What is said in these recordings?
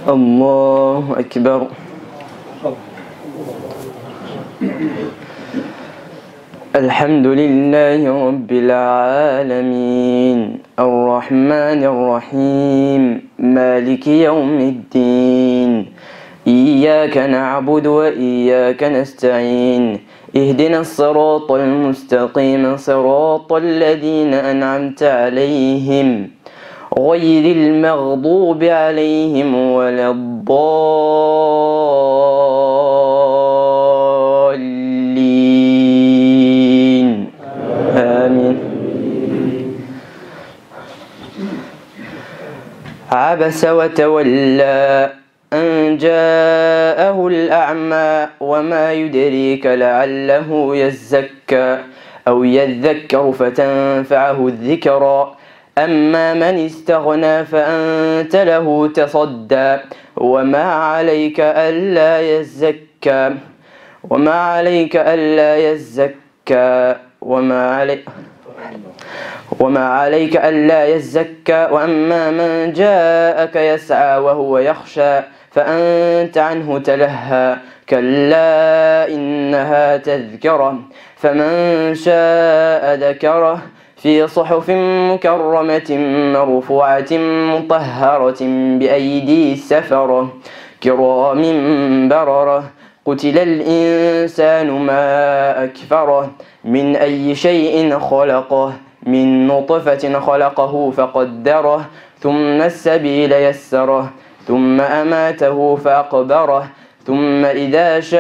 الله أكبر. الحمد لله رب العالمين الرحمن الرحيم مالك يوم الدين إياك نعبد وإياك نستعين اهدنا الصراط المستقيم صراط الذين أنعمت عليهم غير المغضوب عليهم ولا الضالين آمين. عبس وتولى أن جاءه الأعمى وما يدريك لعله يزكى أو يذكر فتنفعه الذكرى أما من استغنى فأنت له تصدى وما عليك ألا يزكى وأما من جاءك يسعى وهو يخشى فأنت عنه تلهى كلا إنها تذكرة فمن شاء ذكره في صحف مكرمة مرفوعة مطهرة بأيدي السفرة كرام بررة قتل الإنسان ما أكفره من أي شيء خلقه من نطفة خلقه فقدره ثم السبيل يسره ثم أماته فأقبره ثم إذا شاء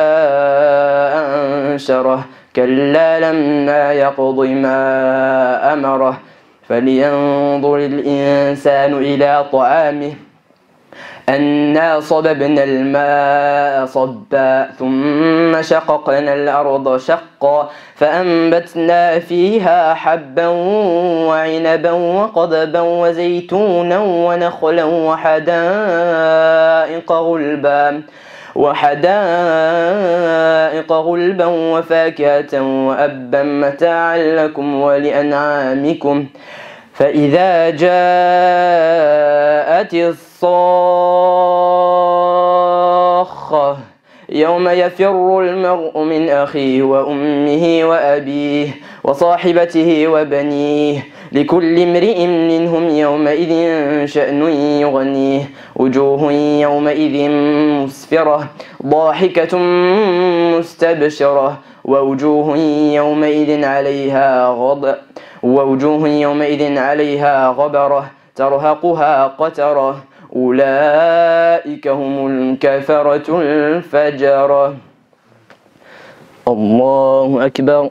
أنشره كلا لما يقض ما أمره فلينظر الإنسان إلى طعامه أنا صببنا الماء صبا ثم شققنا الأرض شقا فأنبتنا فيها حبا وعنبا وقضبا وزيتونا ونخلا وحدائق غلبا وفاكهة وأبا متاعا لكم ولأنعامكم فإذا جاءت الصاخة يوم يفر المرء من أخيه وأمه وأبيه وصاحبته وبنيه لكل امرئ منهم يومئذ شأن يغنيه وجوه يومئذ مسفرة ضاحكة مستبشرة ووجوه يومئذ عليها غبرة ترهقها قترة أولئك هم الكفرة الفجرة. الله أكبر.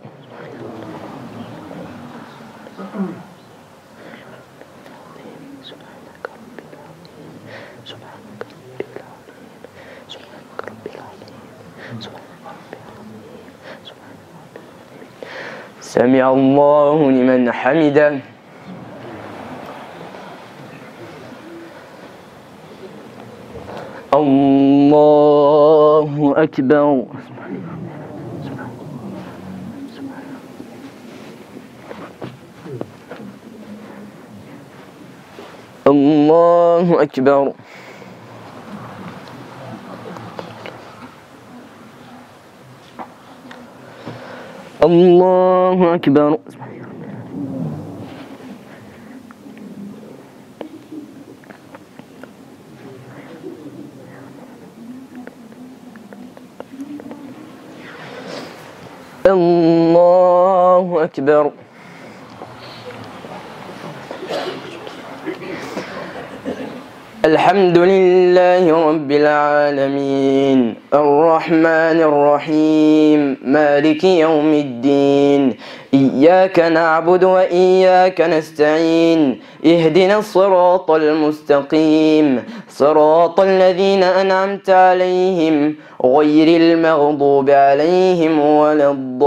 سمع الله لمن حمده. الله أكبر. الله أكبر. الله أكبر. الله أكبر. الحمد لله رب العالمين الرحمن الرحيم مالك يوم الدين إياك نعبد وإياك نستعين اهدنا الصراط المستقيم صراط الذين أنعمت عليهم غير المغضوب عليهم ولا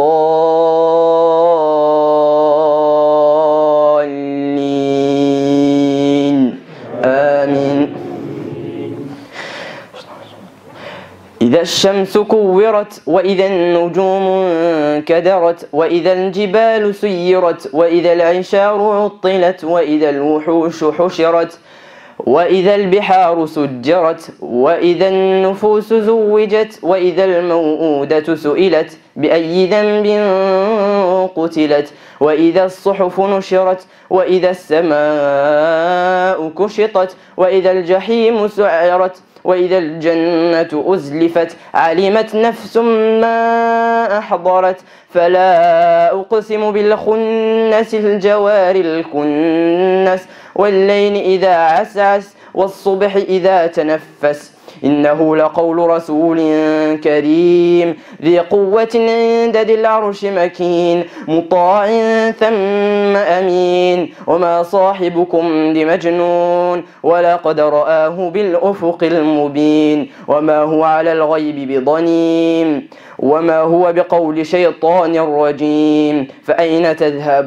الضالين آمين. إذا الشمس كورت وإذا النجوم انكدرت وإذا الجبال سيرت وإذا العشار عطلت وإذا الوحوش حشرت وإذا البحار سجرت وإذا النفوس زوجت وإذا الموءودة سئلت بأي ذنب قتلت وإذا الصحف نشرت وإذا السماء كشطت وإذا الجحيم سعرت وإذا الجنة أزلفت علمت نفس ما أحضرت فلا أقسم بالخنس الجوار الكنس والليل إذا عسعس والصبح إذا تنفس إنه لقول رسول كريم ذي قوة عند ذي العرش مكين مطاع ثم أمين وما صاحبكم بمجنون ولقد رآه بالأفق المبين وما هو على الغيب بضنين وما هو بقول شيطان رجيم فأين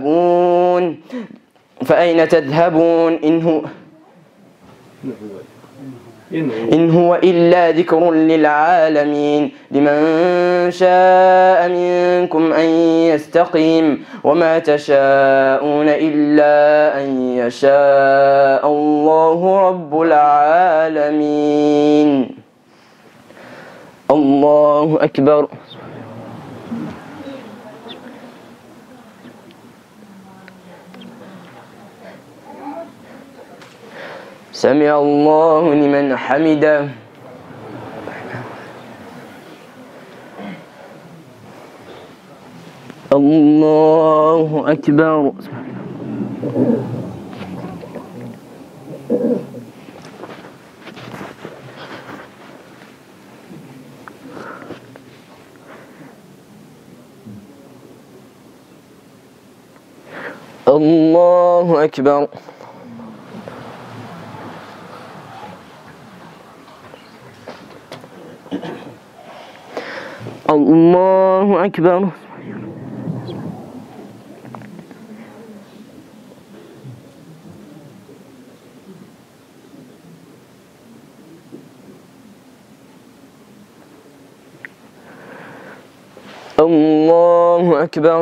تذهبون إن هو إلا ذكر للعالمين لمن شاء منكم أن يستقيم وما تشاءون إلا أن يشاء الله رب العالمين. الله أكبر. سمع الله لمن حمده. الله أكبر. الله أكبر. الله أكبر. الله أكبر.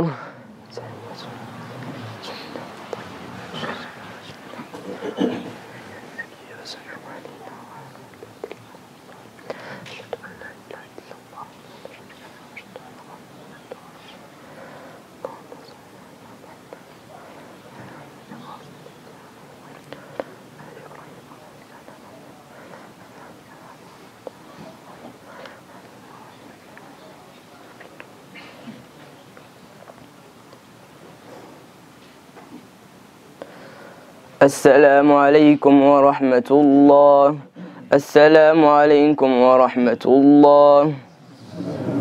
السلام عليكم ورحمة الله. السلام عليكم ورحمة الله.